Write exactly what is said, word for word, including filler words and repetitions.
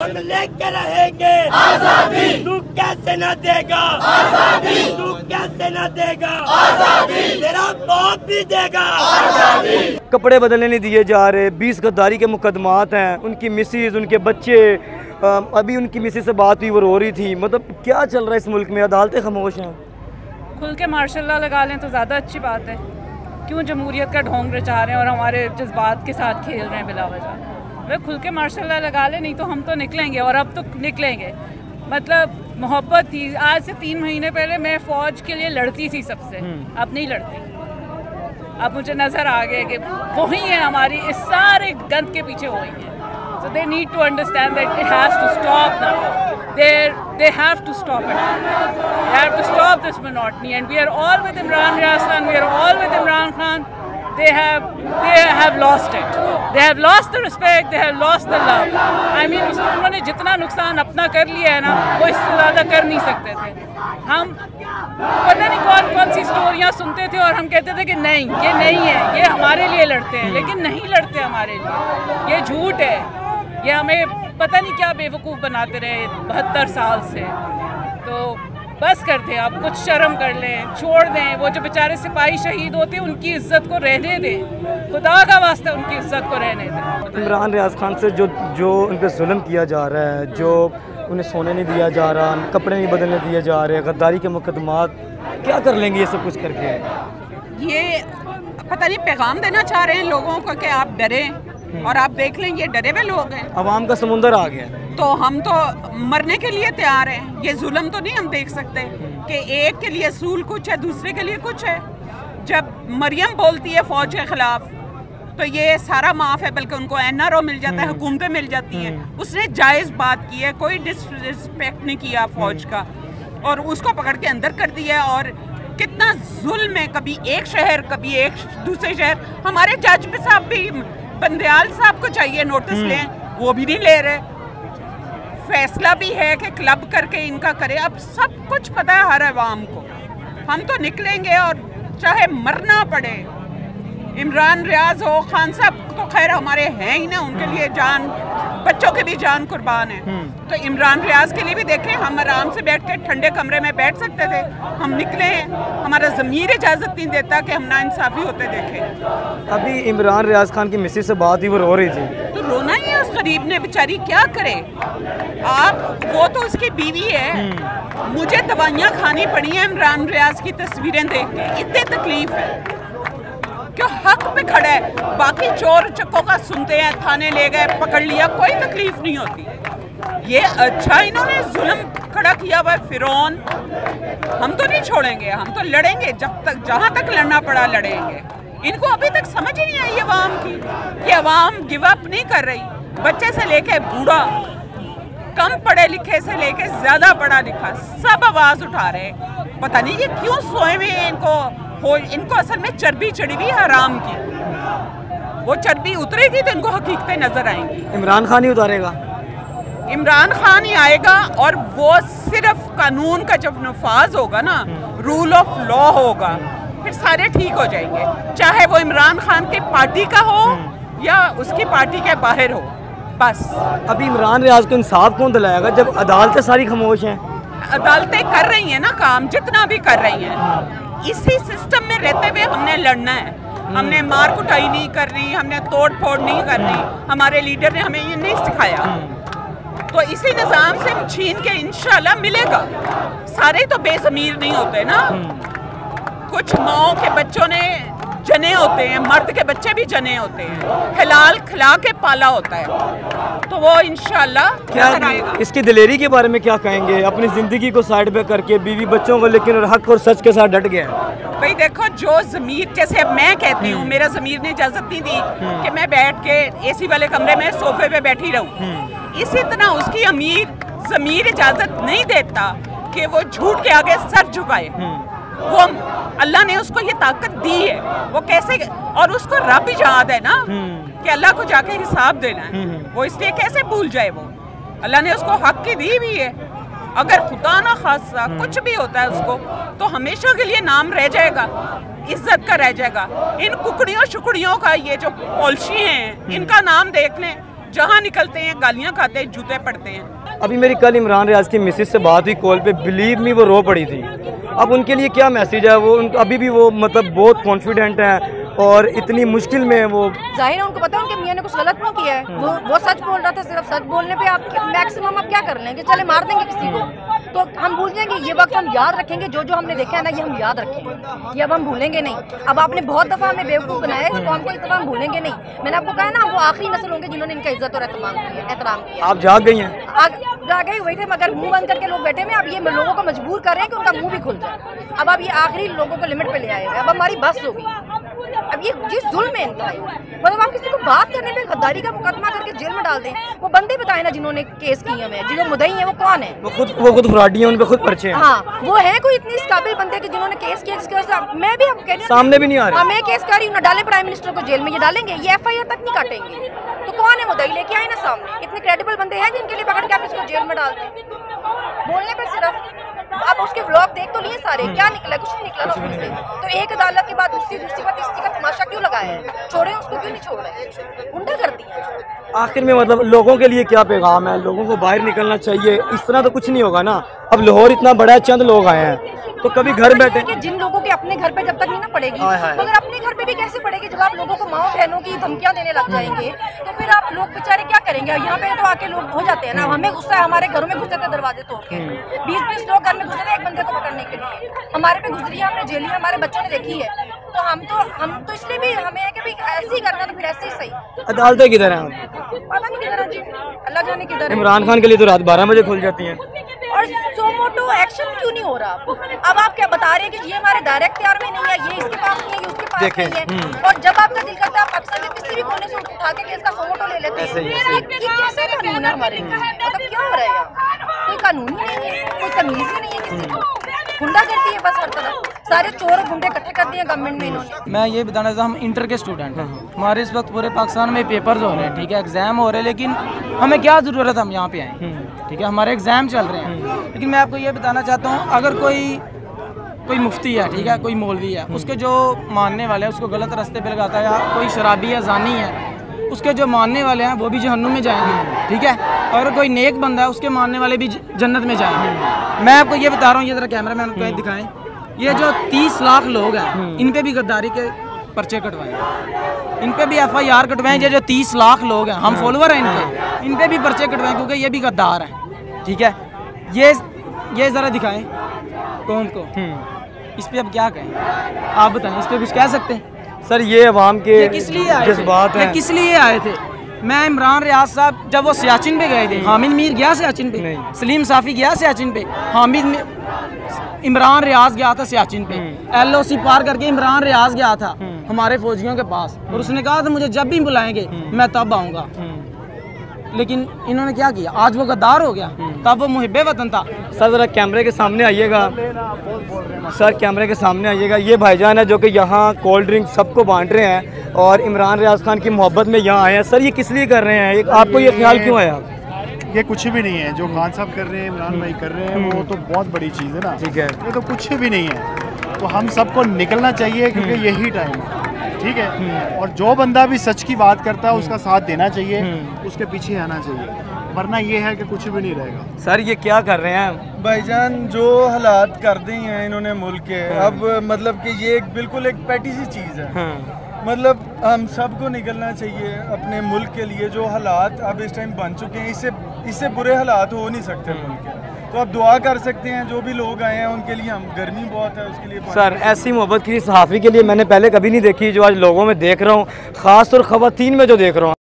हम लेके रहेंगे आजादी, तू कैसे न देगा आजादी, तू कैसे न देगा आजादी, तेरा बाप भी देगा आजादी। कपड़े बदलने नहीं दिए जा रहे, बीस गद्दारी के मुकदमात हैं, उनकी मिसेज, उनके बच्चे, अभी उनकी मिसेज से बात हुई, वो रो रही थी। मतलब क्या चल रहा है इस मुल्क में? अदालतें खामोश हैं। खुल के मार्शल लॉ लगा लें तो ज़्यादा अच्छी बात है। क्यों जमहूरियत का ढोंग रचा रहे हैं और हमारे जज्बात के साथ खेल रहे हैं बिला वजह? वे खुल के मार्शल लॉ लगा लें, नहीं तो हम तो निकलेंगे और अब तो निकलेंगे। मतलब मोहब्बत थी। आज से तीन महीने पहले मैं फ़ौज के लिए लड़ती थी सबसे, अब नहीं लड़ती। अब मुझे नज़र आ गया कि वही है हमारी, इस सारे गंद के पीछे वही है। So they need to understand that it has to stop now. They they have to stop it. They have to stop this monotony, and we are all with Imran Riaz Khan. We are all with Imran Khan. They have they have lost it. They have lost the respect. They have lost the love. I mean, उन्होंने जितना नुकसान अपना कर लिया है ना, वो इससे ज़्यादा कर नहीं सकते थे। हम पता नहीं कौन कौन सी स्टोरियाँ सुनते थे और हम कहते थे कि नहीं, ये नहीं है, ये हमारे लिए लड़ते हैं, लेकिन नहीं लड़ते हमारे लिए। ये झूठ है। ये हमें पता नहीं क्या बेवकूफ़ बनाते रहे बहत्तर साल से। तो बस कर दे, आप कुछ शर्म कर लें, छोड़ दें। वो जो बेचारे सिपाही शहीद होते हैं उनकी इज्जत को रहने दें, खुदा का वास्ता उनकी इज्जत को रहने दें। इमरान रियाज खान से जो जो उन पर जुल्म किया जा रहा है, जो उन्हें सोने नहीं दिया जा रहा, कपड़े नहीं बदलने दिए जा रहे, गद्दारी के मुकदमात, क्या कर लेंगे ये सब कुछ करके? ये पता नहीं पैगाम देना चाह रहे हैं लोगों को कि आप डरें, और आप देख लें ये डरे हुए लोग हैं। अवाम का समुंदर आ गया, तो हम तो मरने के लिए तैयार हैं। ये जुल्म तो नहीं हम देख सकते कि एक के लिए सूल कुछ है, दूसरे के लिए कुछ है। जब मरियम बोलती है फौज के खिलाफ तो ये सारा माफ़ है, बल्कि उनको एन आर ओ मिल जाता है, हुकूमतें मिल जाती हैं। उसने जायज़ बात की है, कोई डिसरिस्पेक्ट नहीं किया फौज का, और उसको पकड़ के अंदर कर दिया। और कितना जुल्म है, कभी एक शहर कभी एक दूसरे शहर। हमारे जज पे साहब भी, बंदयाल साहब को चाहिए नोटिस लें, वो भी नहीं ले रहे। फैसला भी है कि क्लब करके इनका करे। अब सब कुछ पता है हर अवाम को। हम तो निकलेंगे और चाहे मरना पड़े। इमरान रियाज हो, खान साहब तो खैर हमारे हैं ही ना, उनके लिए जान, बच्चों की भी जान कुर्बान है। तो इमरान रियाज के लिए भी देखें, हम आराम से बैठ के ठंडे कमरे में बैठ सकते थे, हम निकले हैं। हमारा ज़मीर इजाज़त नहीं देता कि हम नाइंसाफ़ी होते देखें। अभी इमरान रियाज खान की मिसेज से बात हुई, वो रो रही थी। तो रोना ही है उस गरीब ने, बेचारी क्या करे। आप, वो तो उसकी बीवी है। मुझे दवाइयाँ खानी पड़ी हैं इमरान रियाज की तस्वीरें देख के, इतनी तकलीफ है। क्यों हक पे खड़ा है। बाकी चोर चक्कों का सुनते हैं, थाने ले गए, पकड़ लिया, कोई तकलीफ नहीं होती। ये अच्छा इन्होंने जुल्म खड़ा किया हुआ है फिरौन। हम तो नहीं छोड़ेंगे, हम तो लड़ेंगे, जब तक जहाँ तक लड़ना पड़ा लड़ेंगे। इनको अभी तक समझ ही नहीं आई अवाम की कि अवाम गिव अप नहीं कर रही। बच्चे से लेके बूढ़ा, कम पढ़े लिखे से लेके ज्यादा पढ़ा लिखा, सब आवाज उठा रहे। पता नहीं ये क्यों सोए हुए हैं। इनको हो, इनको असल में चर्बी चढ़ी हुई हराम की। वो चर्बी उतरेगी तो इनको हकीकतें नजर आएंगी। इमरान खान ही उतारेगा, इमरान खान ही आएगा। और वो सिर्फ कानून का जब नफाज होगा ना, रूल ऑफ लॉ होगा, फिर सारे ठीक हो जाएंगे। चाहे वो इमरान खान की पार्टी का हो या उसकी पार्टी के बाहर हो, बस। अभी इमरान रियाज को इंसाफ कौन दिलाएगा जब अदालतें सारी खामोश हैं? अदालतें कर रही हैं ना काम, जितना भी कर रही हैं। इसी सिस्टम में रहते हुए हमने लड़ना है। हमने मार कुटाई नहीं करनी, हमने तोड़ फोड़ नहीं करनी। हमारे लीडर ने हमें ये नहीं सिखाया। तो इसी निज़ाम से छीन के इंशाल्लाह मिलेगा। सारे तो बेज़मीर नहीं होते ना, कुछ माओं के बच्चों ने जने होते हैं, मर्द के बच्चे भी जने होते हैं, हलाल खिला के पाला होता है। तो वो इंशाल्लाह क्या आएगा। इसकी दिलेरी के बारे में क्या कहेंगे? अपनी ज़िंदगी को साइड पे करके बीवी बच्चों को, लेकिन और हक और सच के साथ डट गया है। भाई देखो, जो ज़मीर, जैसे अब मैं कहती हूँ, मेरा ज़मीर ने इजाज़त नहीं दी कि मैं बैठ के एसी वाले कमरे में सोफे पे बैठी रहूँ। इसी तरह उसकी अमीर ज़मीर इजाज़त नहीं देता कि वो झूठ के आगे सर झुकाए। वो अल्लाह ने उसको ये ताकत दी है, वो कैसे, और उसको रब याद है ना कि अल्लाह को जाके हिसाब देना है। वो इसलिए कैसे भूल जाए। वो अल्लाह ने उसको हक की दी भी है। अगर खुदा ना खासा कुछ भी होता है उसको, तो हमेशा के लिए नाम रह जाएगा, इज्जत का रह जाएगा। इन कुकड़ियों शुकड़ियों का ये जो पॉलिसी हैं, इनका नाम देख लें, जहाँ निकलते हैं गालियाँ खाते हैं, जूते पड़ते हैं। अभी मेरी कल इमरान रियाज की मिसेज से बात हुई कॉल पे, बिलीव मी वो रो पड़ी थी। अब उनके लिए क्या मैसेज है? वो अभी भी वो मतलब बहुत कॉन्फिडेंट हैं और इतनी मुश्किल में वो जाहिर है उनको पता है उनके मियाँ ने कुछ गलत नहीं किया है। वो वो सच बोल रहा था, सिर्फ सच बोलने पे आप मैक्सिमम आप क्या कर लेंगे, चले मार देंगे किसी को तो हम भूल जाएंगे। ये वक्त हम याद रखेंगे, जो जो हमने देखा है ना ये हम याद रखेंगे, ये अब हम भूलेंगे नहीं। अब आपने बहुत दफ़ा हमें बेवकूफ़ बनाया इस कौम को, इस दफ़ा हम भूलेंगे नहीं। मैंने आपको कहा ना वो आखिरी नस्ल होंगे जिन्होंने इनका इज्जत और एहतराम किया एहतराम किया। आप जाग गई हैं? जाग गई वही थे, मगर मुंह बंद करके लोग बैठे में। अब ये लोगों को मजबूर कर रहे हैं कि उनका मुंह भी खुल जाए। अब अब ये आखिरी लोगों को लिमिट पे ले आए हुए, अब हमारी बस होगी। अब ये जिस जुल्म है इनका, मतलब आप किसी को बात करने पे गद्दारी का मुकदमा करके जेल में डाल दें। वो बंदे बताए ना जिन्होंने केस किए हैं, जिन्होंने मुद्दई है वो कौन है? वो खुद वो खुद फ्रॉडी हैं, उन पे खुद पर्चे हैं। हाँ वो है कोई इतनी इस काबिल बंदे के जिन्होंने केस किया जिसके वजह से मैं भी हम कह रही हूं सामने भी नहीं आ रहे। हाँ मैं केस कर रही हूँ ना, डालें प्राइम मिनिस्टर को जेल में, ये डालेंगे, ये एफ आई आर तक नहीं काटेंगे। तो कौन है मुद्दई? लेके आए ना सामने। इतने क्रेडिबल बंदे हैं जिनके लिए पकड़ के आप इसको जेल में डाल दें बोलने पर सिर्फ। आप उसके व्लॉग देख तो लिए सारे, क्या निकला? कुछ नहीं निकला उसमें से। तो एक अदालत के बाद दूसरी दूसरी बात तीसरी का तमाशा क्यों लगाया है? छोड़े उसको क्यों नहीं छोड़ रहे? गुंडा करती है। आखिर में मतलब लोगों के लिए क्या पैगाम है? लोगों को बाहर निकलना चाहिए, इस तरह तो कुछ नहीं होगा ना। अब लाहौर इतना बड़ा है, चंद लोग आए हैं तो कभी घर बैठे कि जिन लोगों के अपने घर पे जब तक नहीं ना पड़ेगी, मगर अपने घर पे भी कैसे पड़ेगी? जब आप लोगों को माओ बहनों की धमकियां देने लग जाएंगे तो फिर आप लोग बेचारे क्या करेंगे? यहाँ पे तो आके लोग हो जाते हैं ना, हमें गुस्सा है, हमारे घरों में घुसे थे दरवाजे तोड़ के, बीस बीस लोग घर में घुसे थे एक बंदे को पकड़ने के लिए। हमारे पे गुजरी है, हमने जेली हमारे बच्चों ने देखी है। तो हम तो हम तो इसलिए भी हमें है कि भाई ऐसे ही करना, तो फिर ऐसे ही सही। अदालतें किधर हैं? पता नहीं किधर है जी, अल्लाह जाने किधर है। इमरान खान के लिए तो रात बारह बजे खुल जाती हैं। और सोमोटो एक्शन क्यों नहीं हो रहा? अब आप क्या बता रहे हैं कि ये हमारे दायरे इख्तियार में नहीं है, ये इसके पास नहीं है, ये उसके पास नहीं है। और जब आपका दिल करता है आप अक्सर किसी भी कोने से उठा के इसका सोमोटो ले लेते हैं। ये कैसे कानून है हमारे? मतलब क्या हो रहा है यहाँ? कोई कानून ही नहीं है, कोई तमीज ही नहीं है किसी को। गुंडा करती है बस हर तरफ, सारे चोर और गुंडे इकट्ठे कर दिए गवर्नमेंट में इन्होंने। मैं ये बताना चाहता हूँ, हम इंटर के स्टूडेंट हैं, हमारे इस वक्त पूरे पाकिस्तान में पेपर्स हो रहे हैं, ठीक है, एग्ज़ाम हो रहे हैं, लेकिन हमें क्या ज़रूरत है हम यहाँ पे आए, ठीक है, हमारे एग्ज़ाम चल रहे हैं। लेकिन मैं आपको ये बताना चाहता हूँ, अगर कोई कोई मुफ्ती है, ठीक है, कोई मौलवी है, उसके जो मानने वाले हैं उसको गलत रास्ते पे लगाता है, या कोई शराबी या जानी है उसके जो मानने वाले हैं वो भी जहन्नुम में जाएंगे, ठीक है। और कोई नेक बंदा है उसके मानने वाले भी जन्नत में जाएंगे। मैं आपको ये बता रहा हूँ, ये ज़रा कैमरा मैन को दिखाएं, ये जो तीस लाख लोग हैं इन पे भी गद्दारी के पर्चे कटवाएं, इन पे भी एफ आई आर कटवाएं। ये जो तीस लाख लोग हैं, हम फॉलोवर हैं इनके, इन पे भी पर्चे कटवाएं क्योंकि ये भी गद्दार हैं, ठीक है। ये ये ज़रा दिखाएं कौन को, इस पे अब क्या कहें? आप बताएं, इस पे कुछ कह सकते हैं? सर ये अवाम के किस लिए आए थे? जज्बात हैं। किस लिए आए थे? मैं इमरान रियाज साहब जब वो सियाचिन पे गए थे, हामिद मीर गया सियाचिन पे, सलीम साफ़ी गया सियाचिन पे, हामिद इमरान रियाज गया था सियाचिन पे, एल ओ सी पार करके इमरान रियाज गया था हमारे फौजियों के पास, और उसने कहा था मुझे जब भी बुलाएंगे मैं तब आऊँगा। लेकिन इन्होंने क्या किया? आज वो गद्दार हो गया, तब वो मुहिब्बे वतन था। सर ज़रा कैमरे के सामने आइएगा, सर कैमरे के सामने आइएगा। ये भाईजान है जो कि यहाँ कोल्ड ड्रिंक सबको बांट रहे हैं और इमरान रियाज खान की मोहब्बत में यहाँ आए हैं। सर ये किस लिए कर रहे हैं? एक आपको ये ख्याल क्यों आया? ये कुछ भी नहीं है जो खान साहब कर रहे हैं, इमरान भाई कर रहे हैं, वो तो बहुत बड़ी चीज़ है ना, ठीक है। ये तो कुछ भी नहीं है। तो हम सबको निकलना चाहिए क्योंकि यही टाइम है, ठीक है। और जो बंदा भी सच की बात करता है उसका साथ देना चाहिए, उसके पीछे आना चाहिए, वरना ये है कि कुछ भी नहीं रहेगा। सर ये क्या कर रहे हैं भाईजान? जो हालात कर दी हैं इन्होंने मुल्क के, अब मतलब कि ये एक बिल्कुल एक पैटी सी चीज़ है। मतलब हम सबको निकलना चाहिए अपने मुल्क के लिए। जो हालात अब इस टाइम बन चुके हैं, इससे इससे बुरे हालात हो नहीं सकते मुल्क के। तो आप दुआ कर सकते हैं जो भी लोग आए हैं उनके लिए। हम गर्मी बहुत है उसके लिए। सर ऐसी मोहब्बत किसी सहाफ़ी के लिए मैंने पहले कभी नहीं देखी जो आज लोगों में देख रहा हूँ, ख़ास तौर ख़वातीन में जो देख रहा हूँ।